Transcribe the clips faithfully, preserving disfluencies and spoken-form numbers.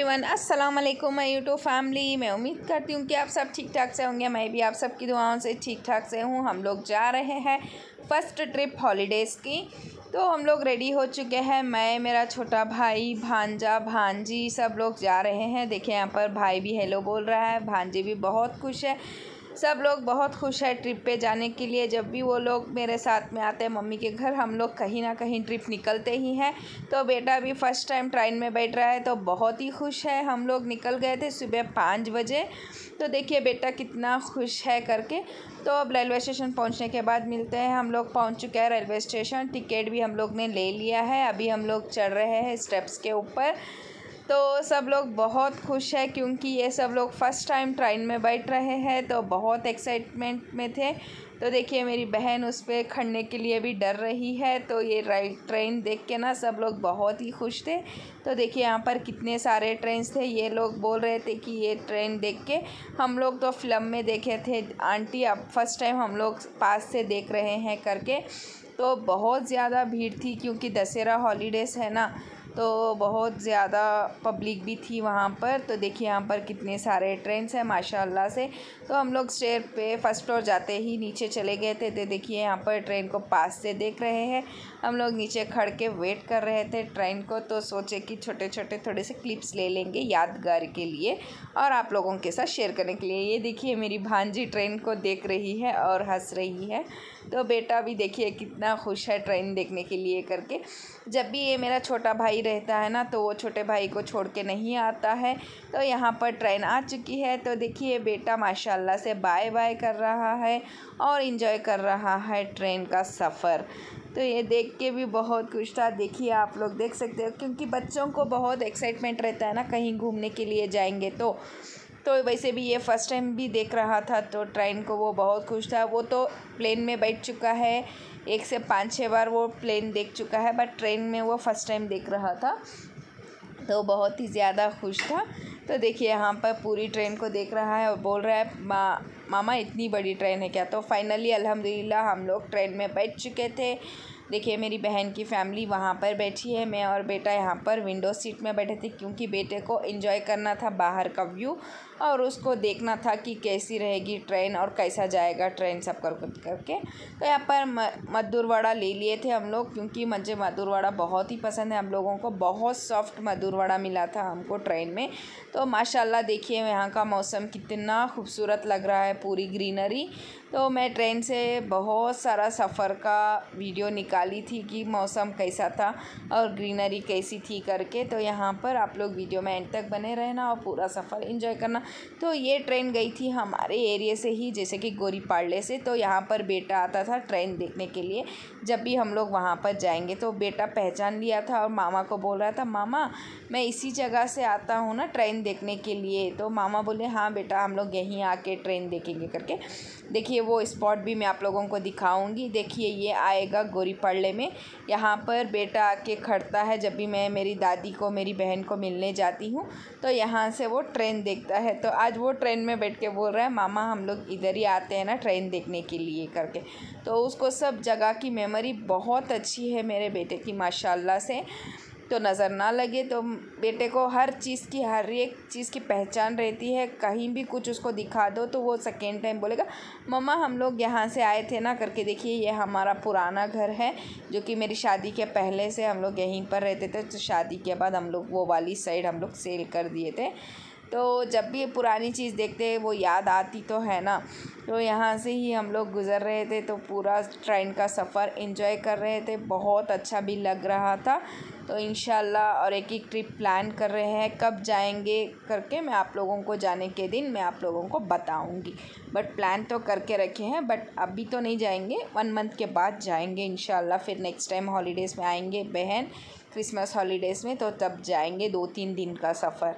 Everyone, अस्सलाम वालेकुम my YouTube family. मैं उम्मीद करती हूँ कि आप सब ठीक ठाक से होंगे। मैं भी आप सबकी दुआओं से ठीक ठाक से हूँ। हम लोग जा रहे हैं फ़र्स्ट ट्रिप हॉलीडेज़ की, तो हम लोग रेडी हो चुके हैं। मैं, मेरा छोटा भाई, भांजा, भांजी सब लोग जा रहे हैं। देखिए यहाँ पर भाई भी हेलो बोल रहा है, भांजी भी बहुत खुश है। सब लोग बहुत खुश है ट्रिप पे जाने के लिए। जब भी वो लोग मेरे साथ में आते हैं मम्मी के घर, हम लोग कहीं ना कहीं ट्रिप निकलते ही हैं। तो बेटा भी फ़र्स्ट टाइम ट्रेन में बैठ रहा है तो बहुत ही खुश है। हम लोग निकल गए थे सुबह पाँच बजे। तो देखिए बेटा कितना खुश है करके। तो अब रेलवे स्टेशन पहुंचने के बाद मिलते हैं। हम लोग पहुंच चुके हैं रेलवे स्टेशन। टिकट भी हम लोग ने ले लिया है। अभी हम लोग चढ़ रहे हैं स्टेप्स के ऊपर। तो सब लोग बहुत खुश है क्योंकि ये सब लोग फ़र्स्ट टाइम ट्रेन में बैठ रहे हैं, तो बहुत एक्साइटमेंट में थे। तो देखिए मेरी बहन उस पर खड़ने के लिए भी डर रही है। तो ये ट्रेन देख के ना सब लोग बहुत ही खुश थे। तो देखिए यहाँ पर कितने सारे ट्रेन्स थे। ये लोग बोल रहे थे कि ये ट्रेन देख के हम लोग तो फिल्म में देखे थे आंटी, अब फर्स्ट टाइम हम लोग पास से देख रहे हैं करके। तो बहुत ज़्यादा भीड़ थी क्योंकि दशहरा हॉलीडेज़ है ना, तो बहुत ज़्यादा पब्लिक भी थी वहाँ पर। तो देखिए यहाँ पर कितने सारे ट्रेन्स हैं माशाल्लाह से। तो हम लोग स्टेयर पे फर्स्ट फ्लोर जाते ही नीचे चले गए थे। तो देखिए यहाँ पर ट्रेन को पास से देख रहे हैं। हम लोग नीचे खड़ के वेट कर रहे थे ट्रेन को। तो सोचे कि छोटे छोटे थोड़े से क्लिप्स ले लेंगे यादगार के लिए और आप लोगों के साथ शेयर करने के लिए। ये देखिए मेरी भांजी ट्रेन को देख रही है और हंस रही है। तो बेटा भी देखिए कितना खुश है ट्रेन देखने के लिए करके। जब भी ये मेरा छोटा भाई रहता है ना, तो वो छोटे भाई को छोड़ के नहीं आता है। तो यहाँ पर ट्रेन आ चुकी है। तो देखिए बेटा माशाल्लाह से बाय बाय कर रहा है और इन्जॉय कर रहा है ट्रेन का सफ़र। तो ये देख के भी बहुत खुश था। देखिए आप लोग देख सकते हो क्योंकि बच्चों को बहुत एक्साइटमेंट रहता है ना कहीं घूमने के लिए जाएंगे तो तो वैसे भी ये फ़र्स्ट टाइम भी देख रहा था। तो ट्रेन को वो बहुत खुश था। वो तो प्लेन में बैठ चुका है, एक से पाँच छः बार वो प्लेन देख चुका है, बट ट्रेन में वो फ़र्स्ट टाइम देख रहा था। तो बहुत ही ज़्यादा खुश था। तो देखिए यहाँ पर पूरी ट्रेन को देख रहा है और बोल रहा है माँ मामा इतनी बड़ी ट्रेन है क्या। तो फाइनली अल्हम्दुलिल्लाह हम लोग ट्रेन में बैठ चुके थे। देखिए मेरी बहन की फैमिली वहाँ पर बैठी है, मैं और बेटा यहाँ पर विंडो सीट में बैठे थे क्योंकि बेटे को एंजॉय करना था बाहर का व्यू और उसको देखना था कि कैसी रहेगी ट्रेन और कैसा जाएगा ट्रेन सब कर करके। तो यहाँ पर मधुर वड़ा ले लिए थे हम लोग क्योंकि मुझे मधुर वड़ा बहुत ही पसंद है। हम लोगों को बहुत सॉफ्ट मधुर वड़ा मिला था हमको ट्रेन में। तो माशाल्लाह देखिए यहाँ का मौसम कितना खूबसूरत लग रहा है, पूरी ग्रीनरी। तो मैं ट्रेन से बहुत सारा सफ़र का वीडियो निकाली थी कि मौसम कैसा था और ग्रीनरी कैसी थी करके। तो यहाँ पर आप लोग वीडियो में एंड तक बने रहना और पूरा सफ़र एंजॉय करना। तो ये ट्रेन गई थी हमारे एरिया से ही, जैसे कि गोरी पाड़ले से। तो यहाँ पर बेटा आता था ट्रेन देखने के लिए। जब भी हम लोग वहाँ पर जाएंगे तो बेटा पहचान लिया था और मामा को बोल रहा था मामा मैं इसी जगह से आता हूँ ना ट्रेन देखने के लिए। तो मामा बोले हाँ बेटा हम लोग यहीं आके ट्रेन देखेंगे करके। देखिए वो स्पॉट भी मैं आप लोगों को दिखाऊंगी। देखिए ये आएगा गोरी पाड़ले में। यहाँ पर बेटा आके खड़ता है जब भी मैं मेरी दादी को, मेरी बहन को मिलने जाती हूँ। तो यहाँ से वो ट्रेन देखता है। तो आज वो ट्रेन में बैठ के बोल रहा है मामा हम लोग इधर ही आते हैं ना ट्रेन देखने के लिए करके। तो उसको सब जगह की मेमोरी बहुत अच्छी है मेरे बेटे की माशाल्लाह से। तो नज़र ना लगे तो बेटे को हर चीज़ की, हर एक चीज़ की पहचान रहती है। कहीं भी कुछ उसको दिखा दो तो वो सेकेंड टाइम बोलेगा मम्मा हम लोग यहाँ से आए थे ना करके। देखिए ये हमारा पुराना घर है जो कि मेरी शादी के पहले से हम लोग यहीं पर रहते थे। तो शादी के बाद हम लोग वो वाली साइड हम लोग सेल कर दिए थे। तो जब भी पुरानी चीज़ देखते हैं वो याद आती तो है ना। तो यहाँ से ही हम लोग गुज़र रहे थे। तो पूरा ट्रेन का सफ़र एंजॉय कर रहे थे, बहुत अच्छा भी लग रहा था। तो इंशाल्लाह और एक एक ट्रिप प्लान कर रहे हैं, कब जाएंगे करके मैं आप लोगों को जाने के दिन मैं आप लोगों को बताऊंगी। बट प्लान तो करके रखे हैं, बट अभी तो नहीं जाएंगे, वन मंथ के बाद जाएंगे इंशाल्लाह। फिर नेक्स्ट टाइम हॉलीडेज़ में आएंगे बहन, क्रिसमस हॉलीडेज़ में, तो तब जाएंगे दो तीन दिन का सफ़र।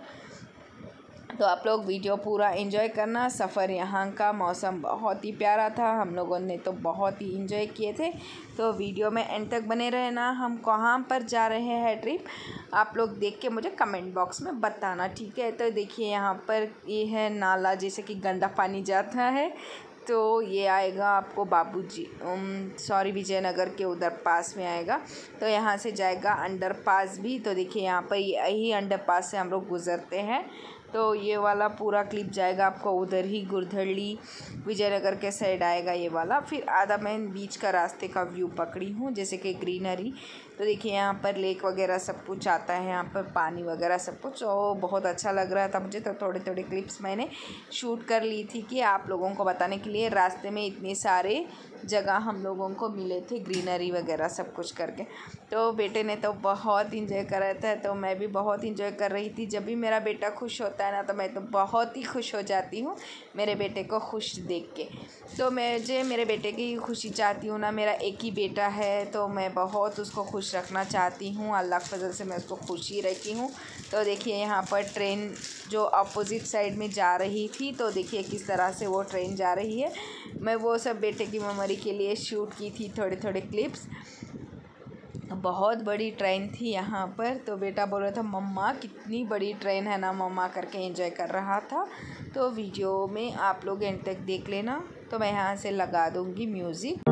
तो आप लोग वीडियो पूरा एंजॉय करना। सफ़र यहाँ का मौसम बहुत ही प्यारा था, हम लोगों ने तो बहुत ही एंजॉय किए थे। तो वीडियो में एंड तक बने रहना। हम कहाँ पर जा रहे हैं ट्रिप आप लोग देख के मुझे कमेंट बॉक्स में बताना, ठीक है। तो देखिए यहाँ पर ये है नाला, जैसे कि गंदा पानी जाता है। तो ये आएगा आपको बाबूजी सॉरी विजयनगर के उधर पास में आएगा। तो यहाँ से जाएगा अंडर पास भी। तो देखिए यहाँ पर यही अंडर पास से हम लोग गुज़रते हैं। तो ये वाला पूरा क्लिप जाएगा आपको उधर ही गुरधड़ी विजयनगर के साइड आएगा ये वाला। फिर आधा मैं बीच का रास्ते का व्यू पकड़ी हूँ, जैसे कि ग्रीनरी। तो देखिए यहाँ पर लेक वगैरह सब कुछ आता है, यहाँ पर पानी वगैरह सब कुछ, और बहुत अच्छा लग रहा था मुझे। तो थोड़े थोड़े क्लिप्स मैंने शूट कर ली थी कि आप लोगों को बताने के लिए। रास्ते में इतने सारे जगह हम लोगों को मिले थे, ग्रीनरी वगैरह सब कुछ करके। तो बेटे ने तो बहुत इंजॉय करा था, तो मैं भी बहुत इंजॉय कर रही थी। जब भी मेरा बेटा खुश होता है ना, तो मैं तो बहुत ही खुश हो जाती हूँ मेरे बेटे को खुश देख के। तो मैं जो मेरे बेटे की खुशी चाहती हूँ ना, मेरा एक ही बेटा है, तो मैं बहुत उसको खुश रखना चाहती हूँ। अल्लाह की फजल से मैं उसको खुश ही रखी हूँ। तो देखिए यहाँ पर ट्रेन जो अपोजिट साइड में जा रही थी, तो देखिए किस तरह से वो ट्रेन जा रही है। मैं वो सब बेटे की मेमोरी के लिए शूट की थी थोड़े थोड़े क्लिप्स। बहुत बड़ी ट्रेन थी यहाँ पर। तो बेटा बोल रहा था मम्मा कितनी बड़ी ट्रेन है ना मम्मा करके एंजॉय कर रहा था। तो वीडियो में आप लोग एंड तक देख लेना। तो मैं यहाँ से लगा दूँगी म्यूज़िक।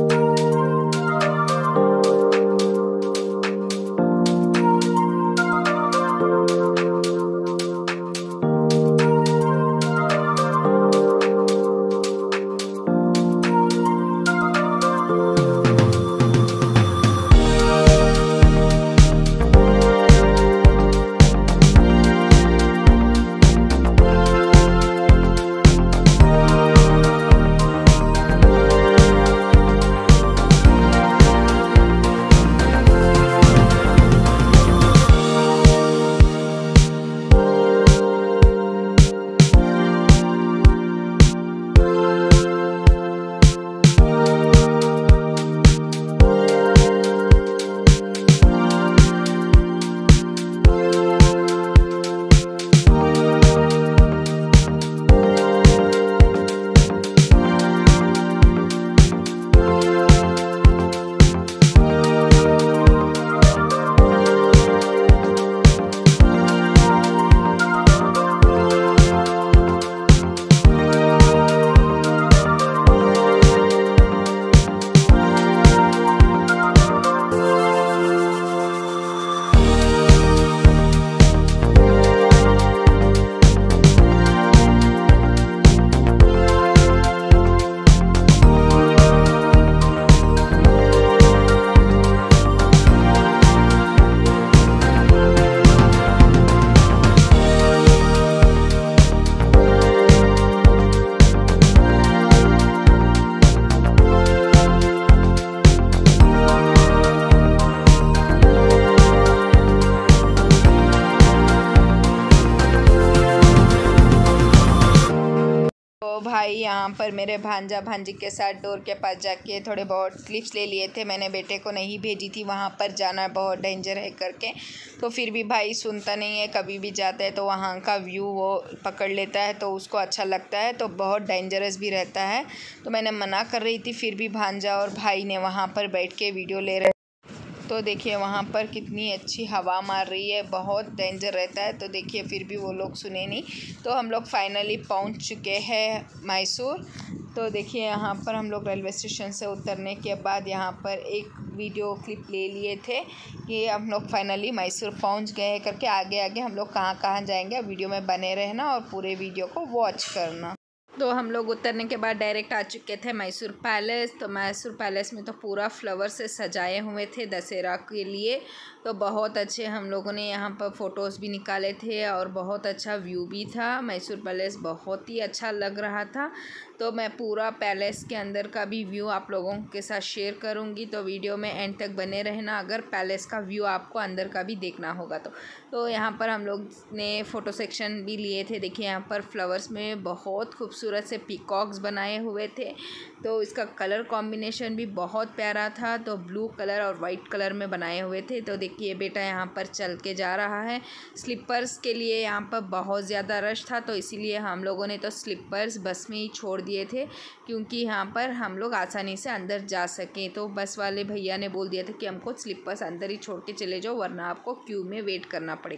भाई यहाँ पर मेरे भांजा भांजी के साथ डोर के पास जाके थोड़े बहुत क्लिप्स ले लिए थे। मैंने बेटे को नहीं भेजी थी वहाँ पर जाना बहुत डेंजर है करके, तो फिर भी भाई सुनता नहीं है। कभी भी जाता है तो वहाँ का व्यू वो पकड़ लेता है, तो उसको अच्छा लगता है, तो बहुत डेंजरस भी रहता है। तो मैंने मना कर रही थी, फिर भी भांजा और भाई ने वहाँ पर बैठ के वीडियो ले रहे। तो देखिए वहाँ पर कितनी अच्छी हवा मार रही है, बहुत डेंजर रहता है। तो देखिए फिर भी वो लोग सुने नहीं। तो हम लोग फाइनली पहुँच चुके हैं मैसूर। तो देखिए यहाँ पर हम लोग रेलवे स्टेशन से उतरने के बाद यहाँ पर एक वीडियो क्लिप ले लिए थे कि हम लोग फाइनली मैसूर पहुँच गए करके। आगे आगे हम लोग कहाँ कहाँ जाएंगे, वीडियो में बने रहना और पूरे वीडियो को वॉच करना। तो हम लोग उतरने के बाद डायरेक्ट आ चुके थे मैसूर पैलेस। तो मैसूर पैलेस में तो पूरा फ्लावर से सजाए हुए थे दशहरा के लिए। तो बहुत अच्छे हम लोगों ने यहाँ पर फ़ोटोज़ भी निकाले थे और बहुत अच्छा व्यू भी था। मैसूर पैलेस बहुत ही अच्छा लग रहा था। तो मैं पूरा पैलेस के अंदर का भी व्यू आप लोगों के साथ शेयर करूँगी, तो वीडियो में एंड तक बने रहना अगर पैलेस का व्यू आपको अंदर का भी देखना होगा तो। तो यहाँ पर हम लोग ने फ़ोटो सेक्शन भी लिए थे। देखिए यहाँ पर फ्लावर्स में बहुत खूबसूरत से पीकॉक्स बनाए हुए थे। तो इसका कलर कॉम्बिनेशन भी बहुत प्यारा था। तो ब्लू कलर और वाइट कलर में बनाए हुए थे। तो देखिए बेटा यहाँ पर चल के जा रहा है। स्लीपर्स के लिए यहाँ पर बहुत ज़्यादा रश था, तो इसीलिए हम लोगों ने तो स्लीपर्स बस में ही छोड़ दिए थे, क्योंकि यहाँ पर हम लोग आसानी से अंदर जा सकें। तो बस वाले भैया ने बोल दिया था कि हमको स्लीपर्स अंदर ही छोड़ के चले जाओ, वरना आपको क्यू में वेट करना पड़ेगा।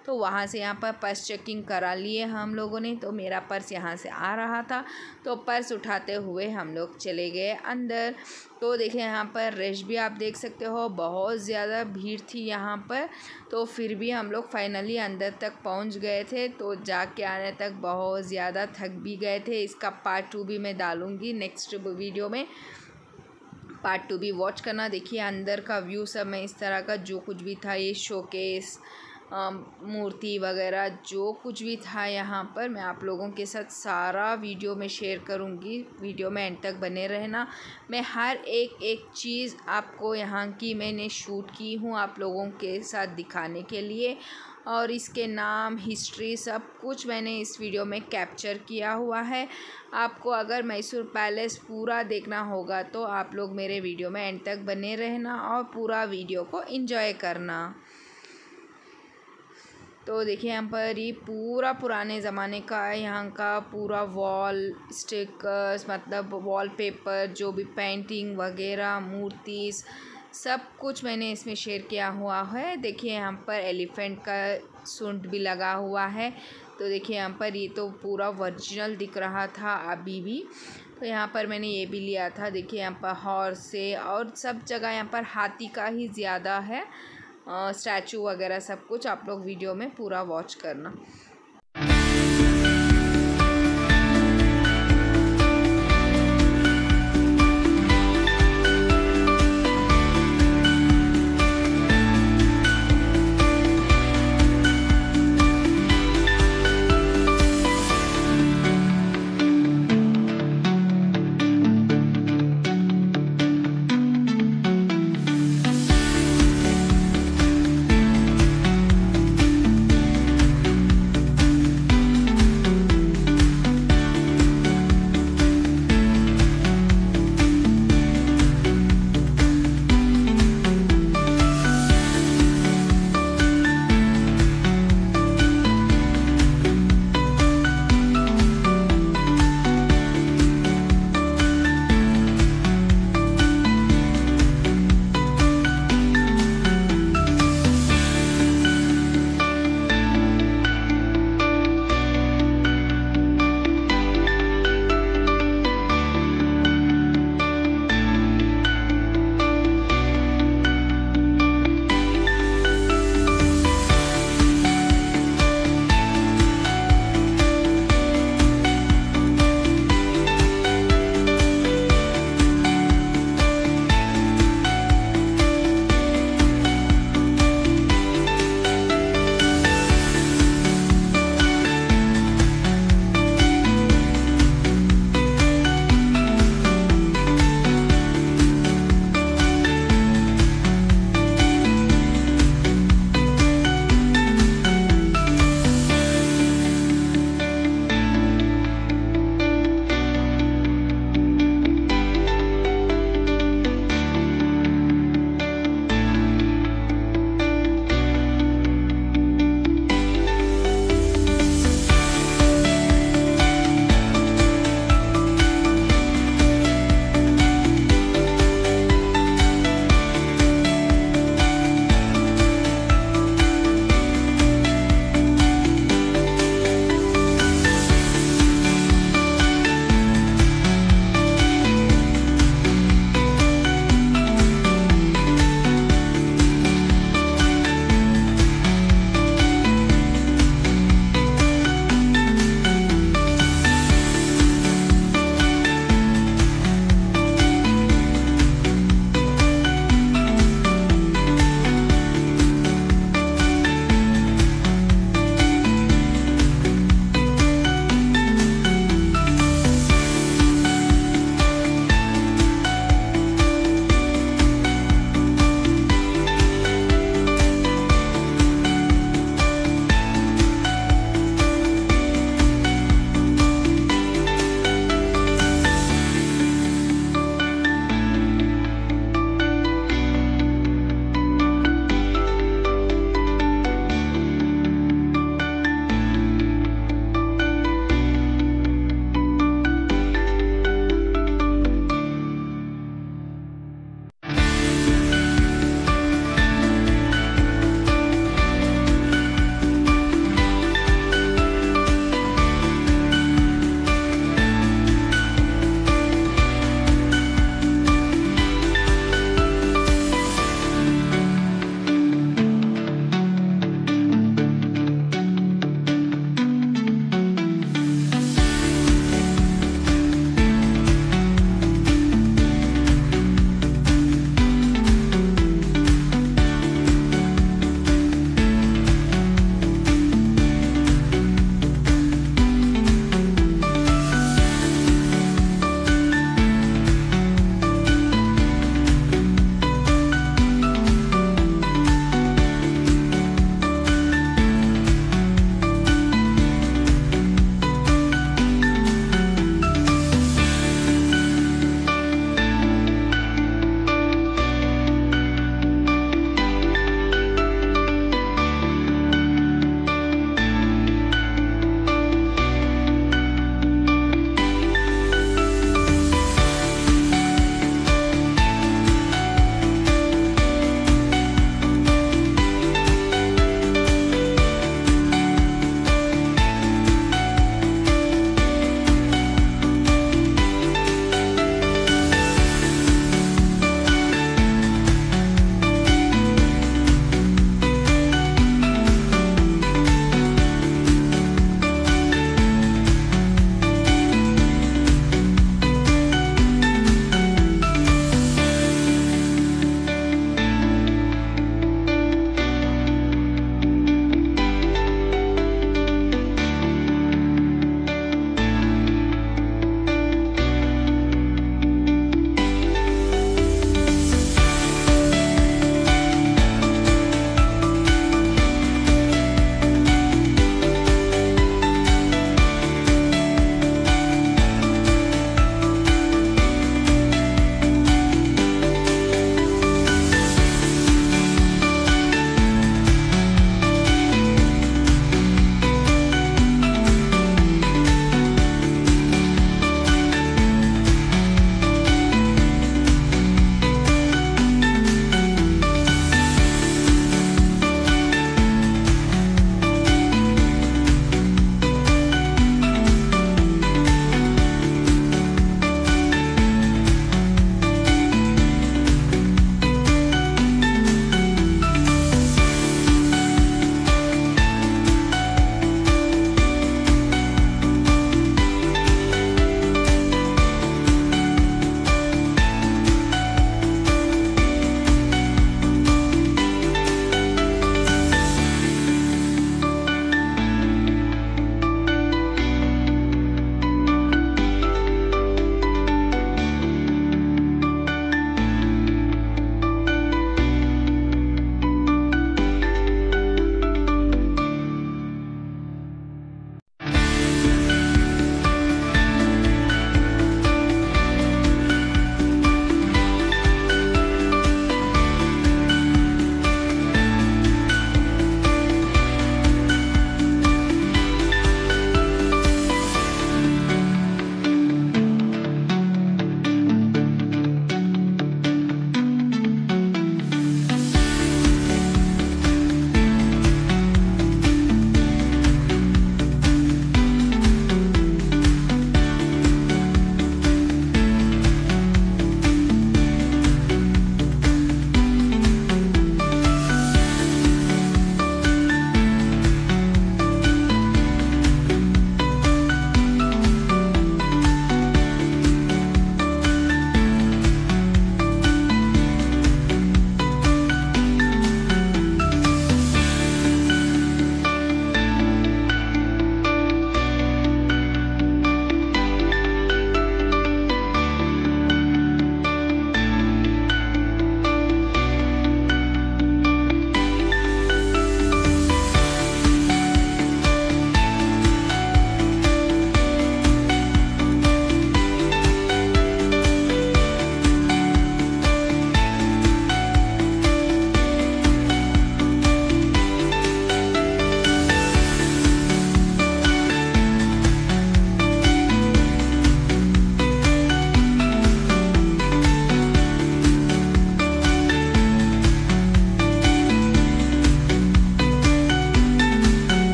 तो वहाँ से यहाँ पर पर्स चेकिंग करा लिए हम लोगों ने। तो मेरा पर्स यहाँ से आ रहा था, तो पर्स उठाते हुए हम लोग चले गए अंदर। तो देखिए यहाँ पर रश भी आप देख सकते हो, बहुत ज़्यादा भीड़ थी यहाँ पर। तो फिर भी हम लोग फाइनली अंदर तक पहुँच गए थे। तो जाके आने तक बहुत ज़्यादा थक भी गए थे। इसका पार्ट टू भी मैं डालूँगी नेक्स्ट वीडियो में, पार्ट टू भी वॉच करना। देखिए अंदर का व्यू सब मैं इस तरह का जो कुछ भी था, ये शोकेस, मूर्ति वगैरह जो कुछ भी था यहाँ पर, मैं आप लोगों के साथ सारा वीडियो में शेयर करूँगी। वीडियो में एंड तक बने रहना। मैं हर एक एक चीज़ आपको यहाँ की मैंने शूट की हूँ आप लोगों के साथ दिखाने के लिए, और इसके नाम, हिस्ट्री, सब कुछ मैंने इस वीडियो में कैप्चर किया हुआ है। आपको अगर मैसूर पैलेस पूरा देखना होगा तो आप लोग मेरे वीडियो में एंड तक बने रहना और पूरा वीडियो को एंजॉय करना। तो देखिए यहाँ पर ये पूरा पुराने ज़माने का है, यहाँ का पूरा वॉल स्टिकर्स, मतलब वॉलपेपर, जो भी पेंटिंग वगैरह, मूर्तिस, सब कुछ मैंने इसमें शेयर किया हुआ है। देखिए यहाँ पर एलिफेंट का सूंड भी लगा हुआ है। तो देखिए यहाँ पर ये तो पूरा ओरिजिनल दिख रहा था अभी भी। तो यहाँ पर मैंने ये भी लिया था। देखिए यहाँ पर हॉर्स से, और सब जगह यहाँ पर हाथी का ही ज़्यादा है, स्टैचू वगैरह सब कुछ। आप लोग वीडियो में पूरा वॉच करना।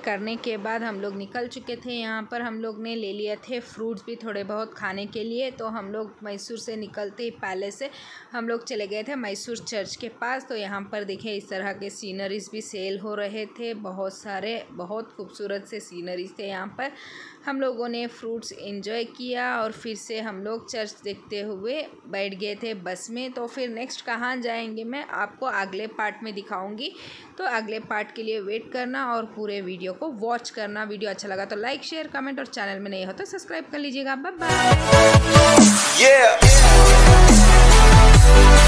करने के बाद हम लोग निकल चुके थे। यहाँ पर हम लोग ने ले लिए थे फ्रूट्स भी थोड़े बहुत खाने के लिए। तो हम लोग मैसूर से निकलते ही पैलेस से हम लोग चले गए थे मैसूर चर्च के पास। तो यहाँ पर देखिए इस तरह के सीनरीज भी सेल हो रहे थे, बहुत सारे बहुत खूबसूरत से सीनरीज थे। यहाँ पर हम लोगों ने फ्रूट्स एंजॉय किया और फिर से हम लोग चर्च देखते हुए बैठ गए थे बस में। तो फिर नेक्स्ट कहाँ जाएंगे मैं आपको अगले पार्ट में दिखाऊंगी। तो अगले पार्ट के लिए वेट करना और पूरे वीडियो को वॉच करना। वीडियो अच्छा लगा तो लाइक शेयर कमेंट और चैनल में नहीं हो तो सब्सक्राइब कर लीजिएगा। Bye bye.